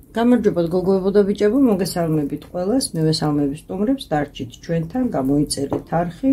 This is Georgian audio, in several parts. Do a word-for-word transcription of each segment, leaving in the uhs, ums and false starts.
გამარჯობათ გოგოებო და ბიჭებო, მოგესალმებით ყველას, მივესალმებით სტუმრებს, დარჩით ჩვენთან, გამოიწერეთ არხი.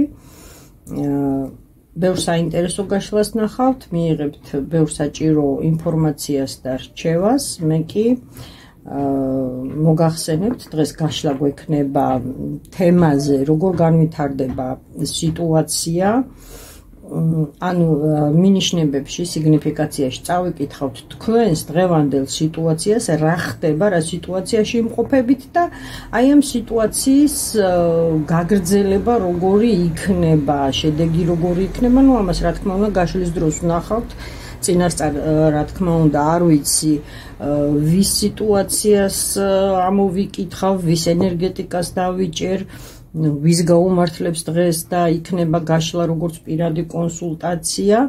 ბევრ საინტერესო გაშლას ნახავთ, მიიღებთ ბევრ საჭირო ინფორმაციას და რჩევას. მე კი მოგახსენებთ, დღეს გაშლა გვექნება თემაზე, როგორ განვითარდება სიტუაცია. ანუ მინიშნებებში, სიგნიფიკაციაში წავიკითხავთ თქვენს დღევანდელ სიტუაციას, რა ხდება, რა სიტუაციაში იმყოფებით და აი ამ სიტუაციის გაგრძელება როგორი იქნება, შედეგი როგორი იქნება, ну ამას რა თქმა უნდა გაშლის დროს ვნახავთ. წინასწარ რა თქმა უნდა არ ვიცი ვის სიტუაციას ამოვიკითხავ, ვის ენერგეტიკას დავიჭერ, ვის გაუმართლებს დღეს და იქნება გაშლა როგორც პირადი კონსულტაცია.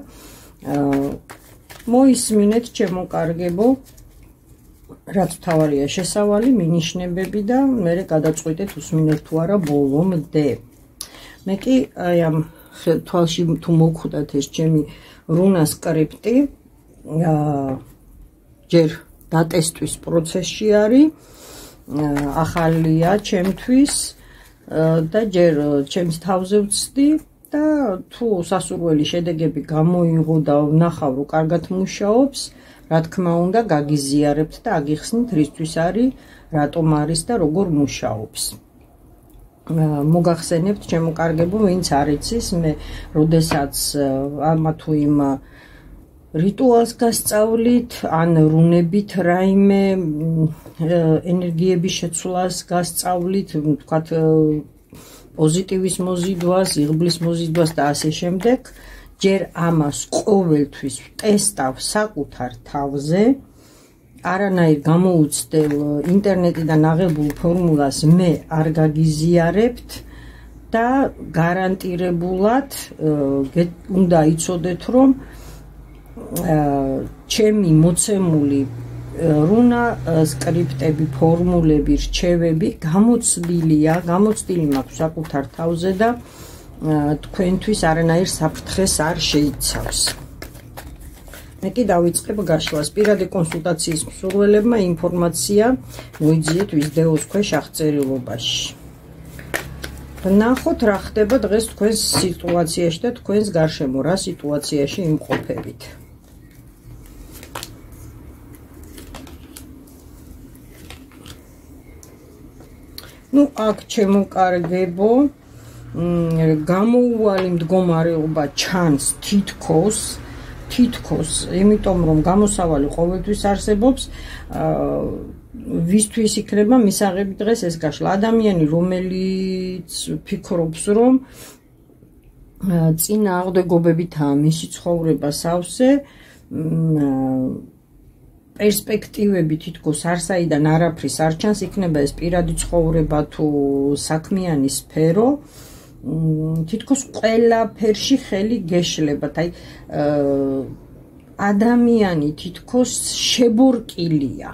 მოისმინეთ ჩემო კარგებო, რაც მთავარია შესავალი, მინიშნებები და მე გადაწყვეტეთ უსმინეთ თუ არა ბოლომდე. მე კი აი ამ თვალში თუ მოგხვდათ ეს ჩემი რუნა სკრიპტი, ჯერ დატესტვის პროცესში არის, ახალია ჩემთვის და ჯერ ჩემს თავზე ვცდი და თუ სასურველი შედეგები გამოიღო და ვნახავ რომ კარგად მუშაობს, რა თქმა უნდა გაგიზიარებთ და აგიხსნით რისთვის არის, რატომ არის და როგორ მუშაობს. მოგახსენებთ ჩემო კარგებო, ვინც არ იცის, მე როდესაც ამა თუ იმ რიტუალს გასწავლით, ან რუნებით რაიმე ენერგიების შეცვლას გასწავლით, თქვათ პოზიტივის მოზიდვას, იღბლის მოზიდვას და ასე შემდეგ, ჯერ ამას ყოველთვის ვტესტავ საკუთარ თავზე, არანაირ გამოუცდელ ინტერნეტიდან აღებულ ფორმულას მე არ გაგიზიარებთ და გარანტირებულად უნდა იცოდეთ, რომ ჩემი მოცემული რუნა სკრიპტები, ფორმულები, რჩევები გამოცდილია, გამოცდილი მაქვს საკუთარ თავზე და თქვენთვის არანაირ საფრთხეს არ შეიცავს. მე კი დავიწყებ გაშლას. პირადი კონსულტაციის მსურველებმა ინფორმაცია მოიძიეთ ვიდეოს ქვეშ აღწერილობაში. ნახოთ რა ხდება დღეს თქვენს სიტუაციაში და თქვენს გარშემო რა სიტუაციაში იმყოფებით. ну აქ ჩემო კარგებო, გამოუვალი მდგომარეობა ჩანს თითქოს, თითქოს, იმიტომ რომ გამოსავალი ყოველთვის არსებობს, ვისთვის იქნება მისაღები დღეს ეს გაშლა. ადამიანი, რომელიც ფიქრობს, რომ წინააღმდეგობებითაა მისი ცხოვრება სავსე, პერსპექტივები თითქოს არსაიდან არაფრის არ ჩანს, იქნება ეს პირადი ცხოვრება თუ საქმიანი სფერო, თითქოს ყველაფერში ხელი გეშლებათ. აი ადამიანი თითქოს შებორკილია.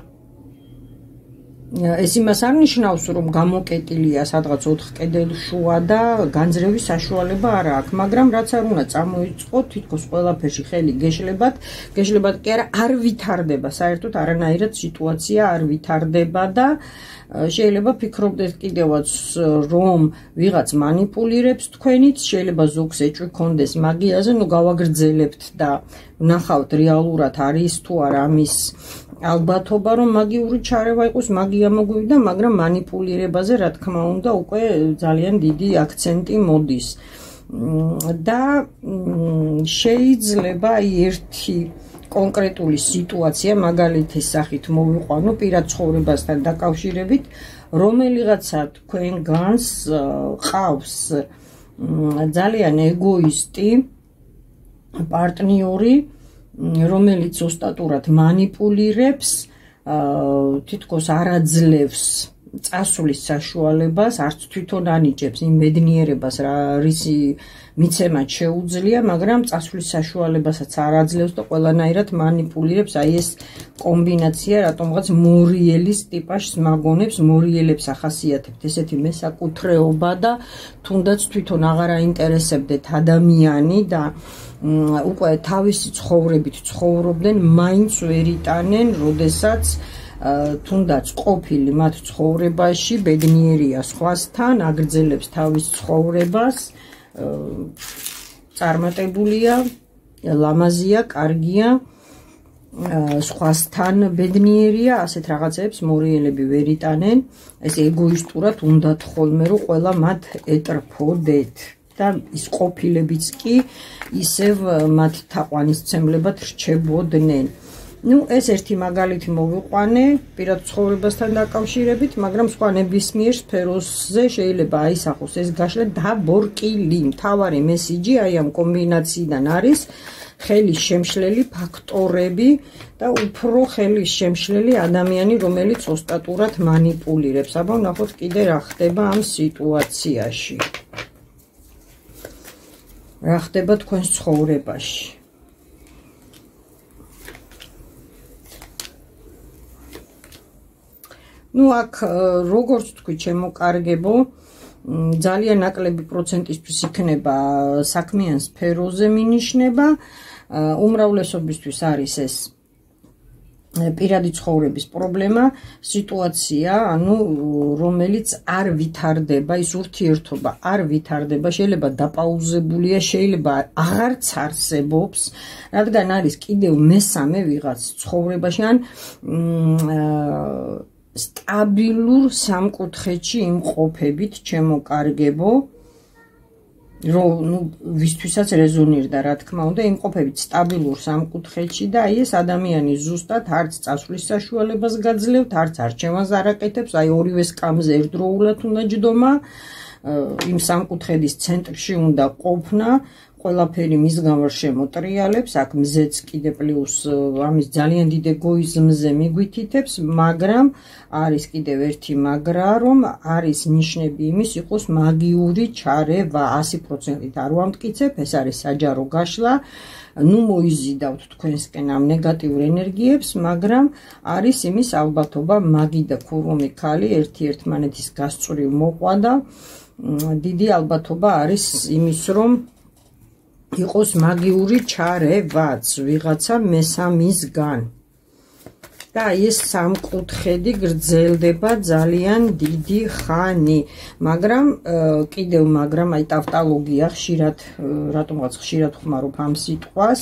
ეს იმას არ ნიშნავს, რომ გამოკეტილია სადღაც ოთხ კედელშუა და განძრევის საშუალება არ აქვს, მაგრამ რაც არ უნდა წამოიწყოთ, თითქოს ყველაფერში ხელი გეშლებათ, გეშლებათ კი არა, არ ვითარდება, საერთოდ არანაირად სიტუაცია არ ვითარდება და შეიძლება ფიქრობდეთ კიდევაც, რომ ვიღაც манипуლირებს თქვენით, შეიძლება ზოგს ეჭვი ქონდეს მაგიაზე, ნუ გავაგრძელებთ და ვნახავთ რეალურად არის თუ არა ამის ალბათობა, რომ მაგიური ჩარევა იყოს, მაგია მოგვივიდა, მაგრამ манипуლირებაზე რა თქმა უნდა უკვე ძალიან დიდი აქცენტი მოდის. და შეიძლება ერთი კონკრეტული სიტუაცია მაგალითის სახით მოვიყვანო პირად ცხოვრებასთან დაკავშირებით, რომელიღაცა თქვენგანს ყავს ძალიან ეგოისტი პარტნიორი, რომელიც ოსტატურად манипуლირებს, თითქოს არ აძლევს წასვლის საშუალებას, არც თვითონ ანიჭებს იმ ბედნიერებას, რისი მიცემად შეუძლია, მაგრამ წასვლის საშუალებასაც არ აძლევს და ყველანაირად манипуლირებს. აი ეს კომბინაცია რატომღაც მორიელის ტიპაშს მაგონებს, მორიელებს ახასიათებთ ესეთი მესაკუთრეობა და თუნდაც თვითონ აღარ აინტერესებდეთ ადამიანი და უკვე თავისი ცხოვრებით ცხოვრობდნენ, მაინც ვერ იტანენ, როდესაც თუნდაც ყოფილი მათ ცხოვრებაში, ბედნიერია სხვასთან, აგრძელებს თავის ცხოვრებას, წარმატებულია, ლამაზია, კარგია, სხვასთან ბედნიერია, ასეთ რაღაცებს მორიელები ვერ იტანენ, ეს ეგოისტურად უნდათ ხოლმე რომ ყველა მათ ეტრფოდეთ და ის ყოფილებიც კი ისევ მათ თაყვანისცემლებად რჩებოდნენ. ნუ ეს ერთი მაგალითი მოვიყვანე პირად ცხოვრებასთან დაკავშირებით, მაგრამ სხვა ნებისმიერ სფეროზე შეიძლება აისახოს ეს გაშლა დაბორკილი. მთავარი მესიჯი აი ამ კომბინაციიდან არის ხელის შემშლელი ფაქტორები და უფრო ხელის შემშლელი ადამიანი, რომელიც ოსტატურად მანიპულირებს. აბა ნახოთ კიდე რა ხდება ამ სიტუაციაში. რა ხდება თქვენს ცხოვრებაში. ნუ აქ როგორც თქვი ჩემო კარგებო, ძალიან ნაკლები პროცენტისთვის იქნება საქმიან სფეროზე მინიშნება, უმრავლესობისთვის არის ეს პირადი ცხოვრების პრობლემა, სიტუაცია, ანუ რომელიც არ ვითარდება, ის ურთიერთობა არ ვითარდება, შეიძლება დაპაუზებულია, შეიძლება აღარც არსებობს, რადგან არის კიდევ მესამე ვიღაც ცხოვრებაში, ან სტაბილურ სამკუთხედში იმყოფებით, ჩემო კარგებო, რომ ნუ ვისთვისაც რეზონირდა, რა თქმა უნდა, იმყოფებით სტაბილურ სამკუთხედში და აი ეს ადამიანი ზუსტად არც წასვლის საშუალებას გაძლევთ, არც არჩევანს არ აკეთებს, აი ორივე სკამზე ერთდროულად უნდა ჯდომა, იმ სამკუთხედის ცენტრში უნდა ყოფნა, ყველაფერი მისგან ვერ შემოტრიალებს, აქ მზეც კიდე პლუს ამის ძალიან დიდ ეგოიზმზე მიგვითითებს, მაგრამ არის კიდევ ერთი მაგრა, რომ არის ნიშნები იმის იყოს მაგიური ჩარევა, ასი პროცენტით არ ვამტკიცებ, ეს არის საჯარო გაშლა, ნუ მოიზიდავთ თქვენსკენ ამ ნეგატიურ ენერგიებს, მაგრამ არის იმის ალბათობა, მაგი და ქურუმი ქალი ერთი ერთმანეთის გასწვრივ მოყვა და დიდი ალბათობა არის იმის, რომ იყოს მაგიური ჩარევაც ვიღაცა მესამისგან. და ეს სამკუთხედი გრძელდება ძალიან დიდი ხანი, მაგრამ კიდევ მაგრამ აი ტავტოლოგია ხშირად რატომღაც ხშირად ხმარობ ამ სიტყვას,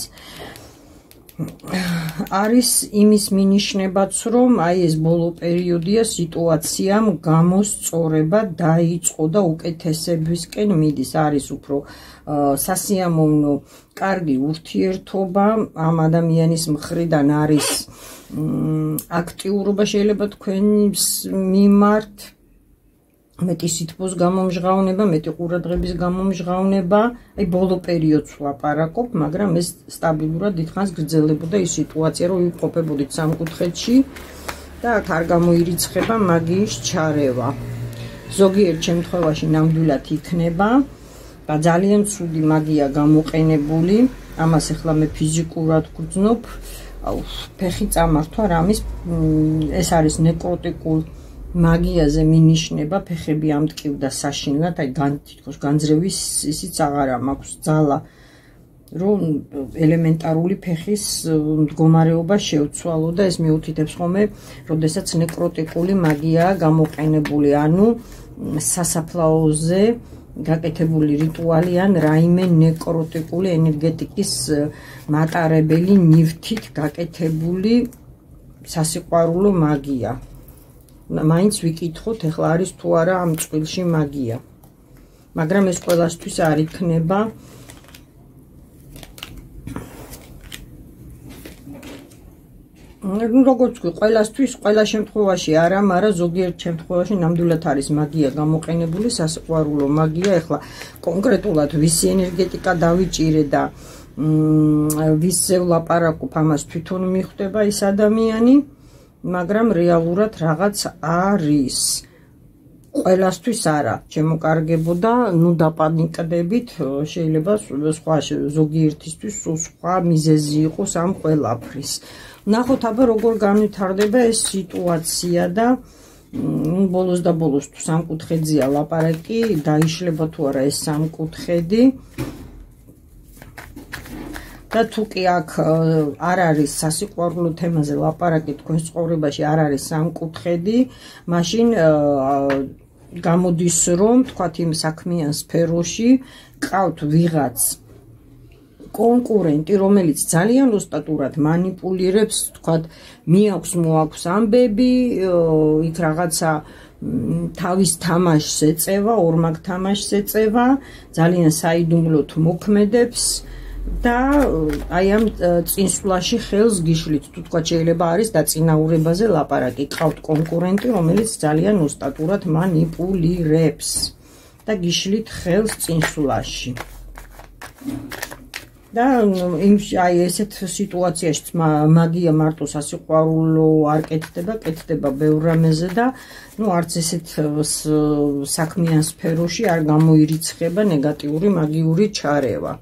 არის იმის მინიშნებაც, რომ აი ეს ბოლო პერიოდია სიტუაციამ გამოსწორება დაიწყო და უკეთესებისკენ მიდის, არის უფრო სასიამოვნო კარგი ურთიერთობა ამ ადამიანის მხრიდან არის აქტიურობა შეიძლება თქვენს მიმართ, მეტი სითბოს გამომჟღავნება, მეტი ყურადღების გამომჟღავნება, აი ბოლო პერიოდს ვაპარაკობ, მაგრამ ეს სტაბილურად დიდხანს გრძელებოდა ის სიტუაცია, რომ ვიმყოფებოდით სამკუთხედში და აქ არ გამოირიცხება მაგიის ჩარევა. ზოგიერთ შემთხვევაში ნამდვილად იქნება და ძალიან ცუდი მაგია გამოყენებული, ამას ახლა მე ფიზიკურად გძნობ, ფეხი წამართვა რამის, ეს არის ნეკროტიკულ მაგიაზე მინიშნება, ფეხები ამტკივდა საშინლად, აი თითქოს განძრევის ისიც აღარ მაქვს ძალა, რომ ელემენტარული ფეხის მდგომარეობა შევცვალო და ეს მიუთითებს ხოლმე, როდესაც ნეკროტიკული მაგიაა გამოყენებული, ანუ სასაფლაოზე გაკეთებული რიტუალი ან რაიმე ნეკროტიკული ენერგეტიკის მატარებელი ნივთით გაკეთებული სასიყვარულო მაგია. მაინც ვიკითხოთ, ეხლა არის თუ არა ამ წყვილში მაგია. მაგრამ ეს ყველასთვის არ იქნება. როგორც ვთქვი, ყველასთვის, ყველა შემთხვევაში არა, მაგრამ ზოგიერთ შემთხვევაში ნამდვილად არის მაგია გამოყენებული, სასიყვარულო მაგია. ეხლა კონკრეტულად ვისი ენერგეტიკა დავიჭირე და ვისზე ვლაპარაკობ, ამას თვითონ მიხვდება ის ადამიანი, მაგრამ რეალურად რაღაც არის. ყველასთვის არა, შემოკარგებო და ნუ დაპანიკდებით, შეიძლება სხვა ზოგიერთისთვის სხვა მიზეზი იყოს ამ ყველაფრის. ნახოთ აბა როგორ განვითარდება ეს სიტუაცია და ბოლოს და ბოლოს თუ სამკუთხედზეა ლაპარაკი, დაიშლება თუ არა ეს სამკუთხედი. და თუ კი აქ არ არის სასიყვარულო თემაზე ლაპარაკი თქვენს ცხოვრებაში არ არის სამკუთხედი, მაშინ გამოდის რომ თქვათ იმ საქმიან სფეროში ყავთ ვიღაც კონკურენტი, რომელიც ძალიან ოსტატურად манипуლირებს, თქვათ მიაქვს მოაქვს ამბები, იქ რაღაცა თავის თამაშს ეწევა, ორმაგ თამაშს ეწევა, ძალიან საიდუმლოდ მოქმედებს და აი ამ წინსვლაში ხელს გიშლით, თუ თქვათ შეიძლება არის დაწინაურებაზე ლაპარაკი, ყავთ კონკურენტი, რომელიც ძალიან ოსტატურად манипуლირებს და გიშლით ხელს წინსვლაში. და აი ესეთ სიტუაციაში მაგია მარტო სასიყვარულო არ კეთდება, კეთდება ბევრ რამეზე და ნუ არც ესეთ საქმიან სფეროში არ გამოირიცხება ნეგატიური მაგიური ჩარევა.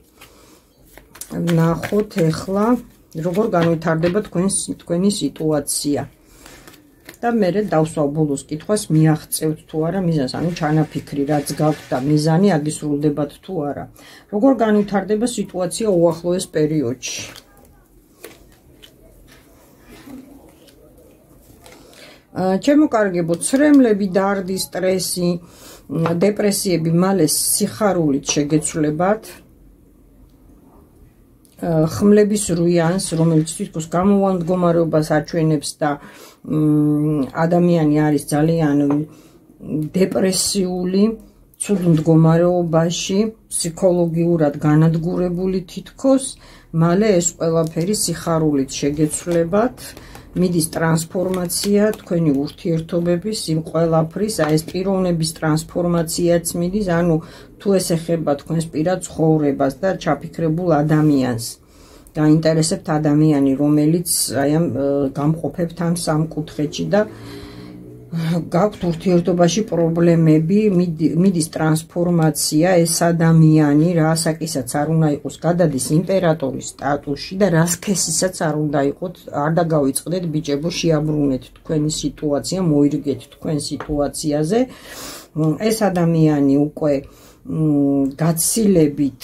ნახოთ ეხლა როგორ განვითარდება თქვენი სიტუაცია. და მერე დავსვავ ბოლოს კითხვას, მიაღწევთ თუ არა მიზანს, ანუ ჩანაფიქრი რაც გაქვთ და მიზანი აგისრულდებათ თუ არა. როგორ განვითარდება სიტუაცია უახლოეს პერიოდში? ჩემო კარგებო, ცრემლები, დარდი, სტრესი, დეპრესიები მალე სიხარულით შეგეცვლებათ. ხმლების რუიანს, რომელიც თითქოს გამოვალ მდგომარეობას აჩვენებს და ადამიანი არის ძალიან დეპრესიული, ცუდ მდგომარეობაში, ფსიქოლოგიურად განადგურებული თითქოს, მალე ეს ყველაფერი სიხარულით შეგეცვლებათ, მიდის ტრანსფორმაცია თქვენი ურთიერთობების იმ ყველაფრის, აი ეს პიროვნების ტრანსფორმაციაც მიდის, ანუ თუ ეს ეხება თქვენს პირად ცხოვრებას და ჩაფიქრებულ ადამიანს. გაინტერესებთ ადამიანი, რომელიც აი ამ გამყოფებთ ამ სამკუთხედში და გაქვთ ურთიერთობაში პრობლემები, მიდის ტრანსფორმაცია, ეს ადამიანი, რა ასაკისაც არ უნდა იყოს, გადადის იმპერატორის სტატუსში და რა სქესისაც არ უნდა იყოს, არ დაგავიწყდეთ ბიჭებო, შეაბრუნეთ თქვენი სიტუაცია, მოირგეთ თქვენ სიტუაციაზე. ეს ადამიანი უკვე გაცილებით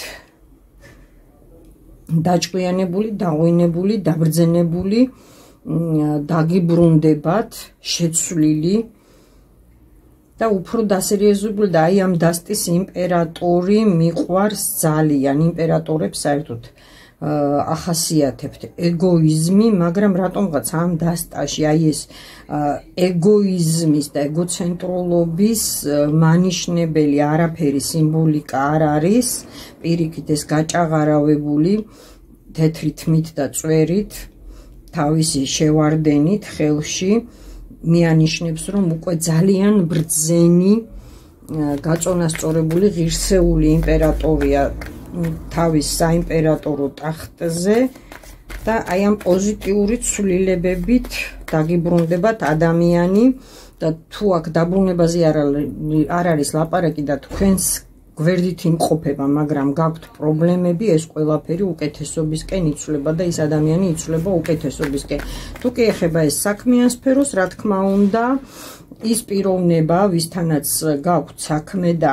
დაჭკვიანებული, დაღვინებული, დაბრძენებული, დაგიბრუნდებათ, შეცვლილი და უფრო დასერიოზებული და აი ამ დასტის იმპერატორი მიყვარს ძალიან, იმპერატორებს საერთოდ ახასიათებთ ეგოიზმი, მაგრამ რატომღაც ამ დასტაში აი ეს ეგოიზმის და ეგოცენტროლობის მანიშნებელი არაფერი სიმბოლიკა არ არის, პირიქით ეს გაჭაღარავებული თეთრი თმით და წვერით, თავისი შევარდენით ხელში მიანიშნებს, რომ უკვე ძალიან ბრძენი, გაწონასწორებული ღირსეული იმპერატორია თავის საიმპერატორო ტახტზე და აი ამ პოზიტიური ცვლილებებით დაგიბრუნდებათ ადამიანი და თუ აქ დაბრუნებაზე არ არის ლაპარაკი და თქვენს გვერდით იმყოფება, მაგრამ გაქვთ პრობლემები, ეს ყველაფერი უკეთესობისკენ იცვლება და ის ადამიანი იცვლება უკეთესობისკენ. თუ კი ეხება ეს საქმიან სფეროს, რა თქმა უნდა, ის პიროვნება, ვისთანაც გაქვთ საქმე და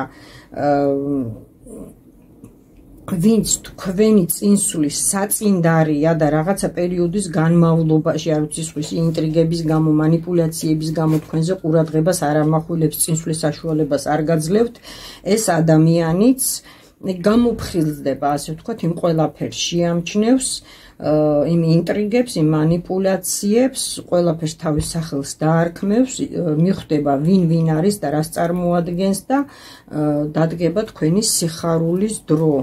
ვინც თქვენი წინსვლის საწინდარია და რაღაცა პერიოდის განმავლობაში, არ ვიცი, სხვისი ინტრიგების გამო, манипуляციების გამო თქვენზე ყურადღებას არ ამახვილებს, წინსვლის საშუალებას არ გაძლევთ, ეს ადამიანიც გამოფხილდება, ასე ვთქვათ, იმ ყველაფერს შეამჩნევს, იმ ინტრიგებს, იმ манипуляციებს, ყველაფერს თავის სახელს დაარქმევს, მიხვდება ვინ ვინ არის და რას წარმოადგენს და დადგება თქვენი სიხარულის დრო.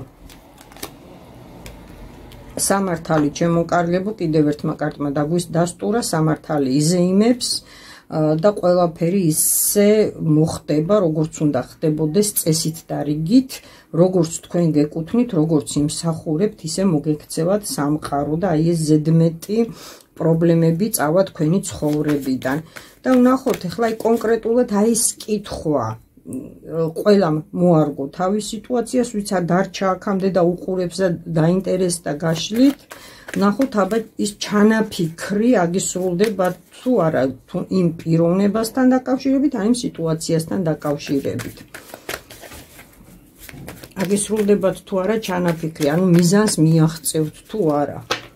სამართალი ჩემო კარგებო, კიდევ ერთმა კარტმა დასტურა, სამართალი იზეიმებს და ყველაფერი ისე მოხდება, როგორც უნდა ხდებოდეს წესით და რიგით, როგორც თქვენ გეკუთვნით, როგორც იმსახურებთ, ისე მოგექცევათ სამყარო და აი ეს ზედმეტი პრობლემები წავა თქვენი ცხოვრებიდან. და ვნახოთ ახლა კონკრეტულად აი ეს კითხვა ყველამ მოარგო თავის სიტუაციას, ვიცა დარჩა აქამდე და უყურებს და დაინტერესდა გაშლით, ნახოთ აბა ის ჩანაფიქრი აგისრულდება თუ არა, თუ იმ პიროვნებასთან დაკავშირებით, ან იმ სიტუაციასთან დაკავშირებით. აგესრულდებათ თუ არა ჩანაფიქრი, ანუ მიზანს მიაღწევთ თუ არა.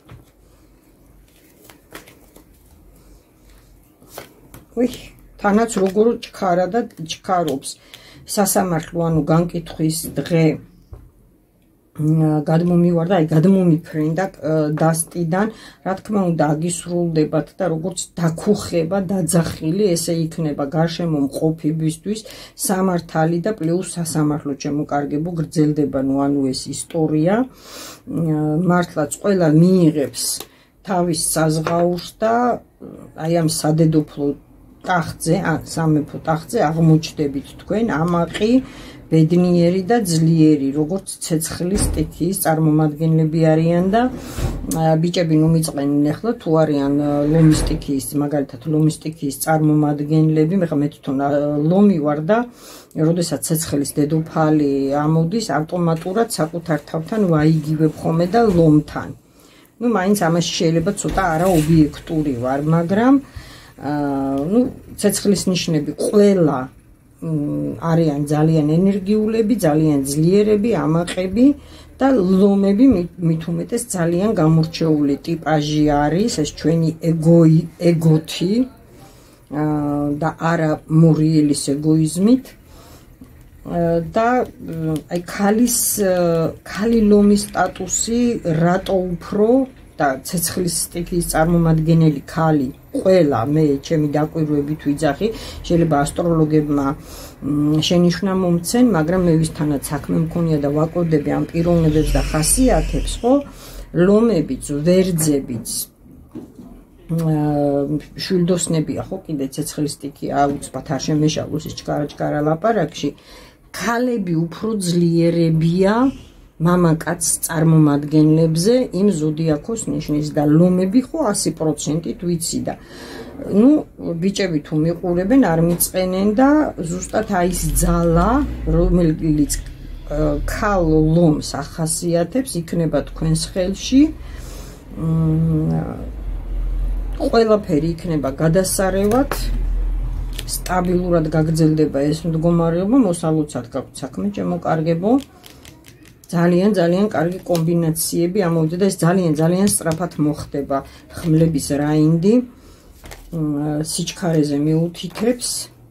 უი, თანაც როგორ ჩქარა და ჩქარობს სასამართლო, ანუ განკითხვის დღე გადმომივარდა, აი გადმომიფრინდა დასტიდან, რა თქმა უნდა აგისრულდებათ და როგორც დაქუხება, დაძახილი, ესე იქნება გარშემო მყოფებისთვის სამართალი და პლუს სასამართლო შემოკარგებო გრძელდება, ნუ ანუ ეს ისტორია, მართლაც ყველა მიიღებს თავის საზღაურს და აი ამ სადედოფლო ტახტზე, ან სამეფო ტახტზე აღმოჩნდებით თქვენ ამაყი, ბედნიერი და ძლიერი, როგორც ცეცხლის სტიქიის წარმომადგენლები არიან და ბიჭები ნუ მიწყენენ ახლა თუ არიან ლომის სტიქიის, მაგალითად ლომის სტიქიის წარმომადგენლები, მე ხა მე თვითონ ლომი ვარ და როდესაც ცეცხლის დედოფალი ამოდის, ავტომატურად საკუთარ თავთან ვაიგივებ ხოლმე და ლომთან. ნუ მაინც ამაში შეიძლება ცოტა არა ობიექტური ვარ, მაგრამ ნუ ცეცხლის ნიშნები ყველა არიან ძალიან ენერგიულები, ძალიან ძლიერები, ამაყები და ლომები მით უმეტეს ძალიან გამორჩეული ტიპაჟი არის, ეს ჩვენი ეგოი, ეგოთი და არა მორიელის ეგოიზმით და აი ქალის ქალი ლომის სტატუსი რატო უფრო და ცეცხლის სტიქიის წარმომადგენელი ქალი ყველა მე ჩემი დაკვირვებით ვიძახი, შეიძლება ასტროლოგებმა შენიშვნა მომცენ, მაგრამ მე ვისთანაც საქმე მქონია და ვაკოდები ამ პიროვნებებს და ხასიათებს, ხო, ლომებიც, ვერძებიც, შვილდოსნებია, ხო, კიდე ცეცხლის სტიქია აუცბად არ შემეშალოს ის ჩქარა-ჩქარა ლაპარაკში, ქალები უფრო ძლიერებია მამაკაც წარმომადგენლებზე იმ ზოდიაქოს ნიშნის და ლომები ხო ასი პროცენტით ვიცი და ნუ ბიჭები თუ მიყურებენ არ მიწყენენ და ზუსტად აი ეს ძალა რომელიც ქალ ლომს ახასიათებს იქნება თქვენს ხელში ყველაფერი იქნება გადასარევად სტაბილურად გაგრძელდება ეს მდგომარეობა მოსალოცად გაქვთ საქმე შემოკარგებო ძალიან ძალიან კარგი კომბინაციები ამოვიდა და ეს ძალიან ძალიან სწრაფად მოხდება ხმლების რაინდი სიჩქარეზე მიუთითებს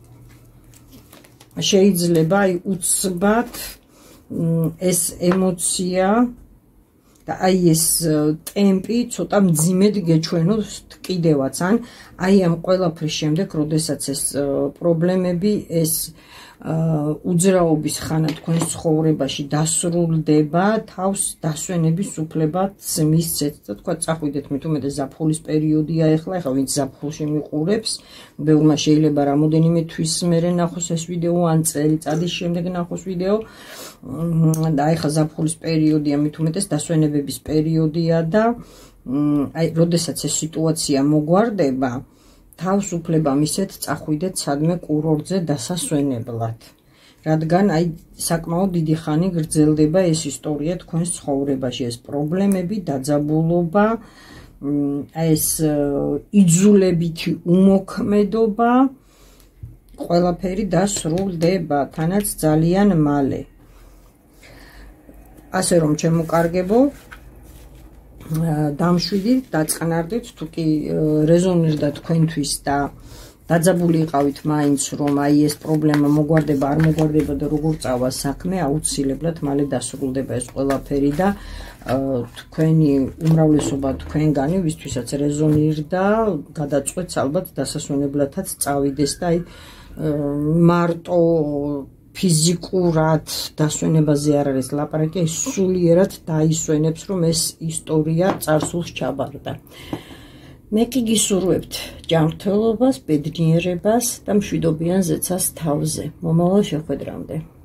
შეიძლება აი უცბად ეს ემოცია და აი ეს ტემპი ცოტა მძიმედ გეჩვენოს კიდევაც ან აი ამ ყველაფრის შემდეგ როდესაც ეს პრობლემები ეს უძრაობის ხანა თქვენს ცხოვრებაში დასრულდება თავს დასვენების უფლებაც მისცეთ და თქვა წახვიდეთ მით უმეტეს ზაფხულის პერიოდია ეხლა ეხლა ვინც ზაფხულში მიყურებს ბევრმა შეიძლება რამოდენიმე თვის მერე ნახოს ეს ვიდეო ან წელიწადის შემდეგ ნახოს ვიდეო და ეხლა ზაფხულის პერიოდია მით უმეტეს დასვენებების პერიოდია და აი როდესაც ეს სიტუაცია მოგვარდება თავს უფლება მისცეთ წახვიდეთ სადმე კურორტზე დასასვენებლად რადგან აი საკმაოდ დიდი ხანი გრძელდება ეს ისტორია თქვენს ცხოვრებაში ეს პრობლემები დაძაბულობა ეს იძულებითი უმოქმედობა ყველაფერი დასრულდება თანაც ძალიან მალე ასე რომ შემოკარგებო დამშვიდით, დაწყნარდით, თუ კი რეზონირდა თქვენთვის და დაძაბული იყავით მაინც რომ აი ეს პრობლემა მოგვარდება, არ მოგვარდება და როგორ წავა საქმე, აუცილებლად მალე დასრულდება ეს ყველაფერი და თქვენი უმრავლესობა თქვენგანი, ვისთვისაც რეზონირდა, გადაწყვეტს ალბათ დასასვენებლადაც წავიდეს და აი მარტო ფიზიკურად დასვენებაზე არ არის ლაპარაკი, ეს სულიერად დაისვენებს, რომ ეს ისტორია წარსულს ჩაბარდა. მე კი გისურვებთ ჯანმრთელობას, ბედნიერებას და მშვიდობიან ზეცას თავზე. მომავალ შეხვედრამდე.